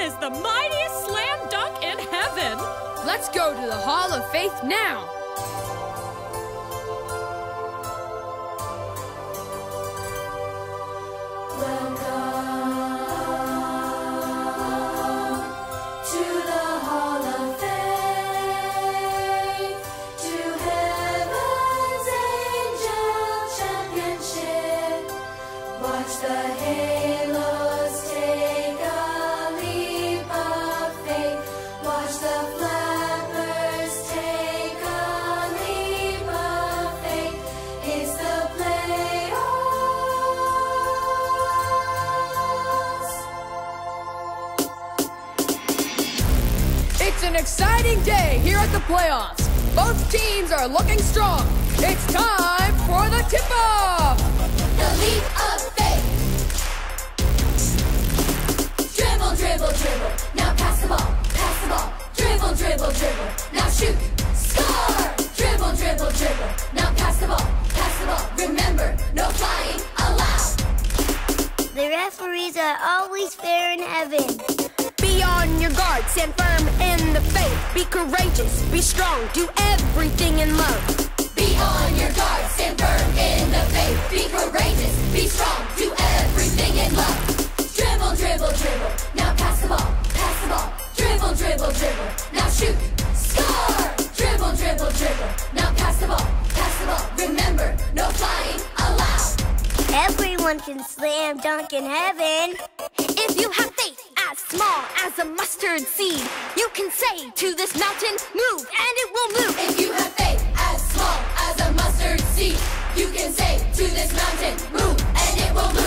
is the mightiest slam dunk in heaven. Let's go to the Hall of Faith now. It's an exciting day here at the playoffs. Both teams are looking strong. It's time for the tip-off! The leap of faith. Dribble, dribble, dribble. Now pass the ball, pass the ball. Dribble, dribble, dribble. Now shoot, score. Dribble, dribble, dribble. Now pass the ball, pass the ball. Remember, no flying allowed. The referees are always fair in heaven. Be on your guard, stand firm in the faith. Be courageous, be strong, do everything in love. Be on your guard, stand firm in the faith. Be courageous, be strong, do everything in love. Dribble, dribble, dribble. Now pass the ball, pass the ball. Dribble, dribble, dribble. Now shoot, score. Dribble, dribble, dribble. Now pass the ball, pass the ball. Remember, no flying allowed. Everyone can slam dunk in heaven. If you have faith as small as a mustard seed, you can say to this mountain, move, and it will move. If you have faith as small as a mustard seed, you can say to this mountain, move, and it will move.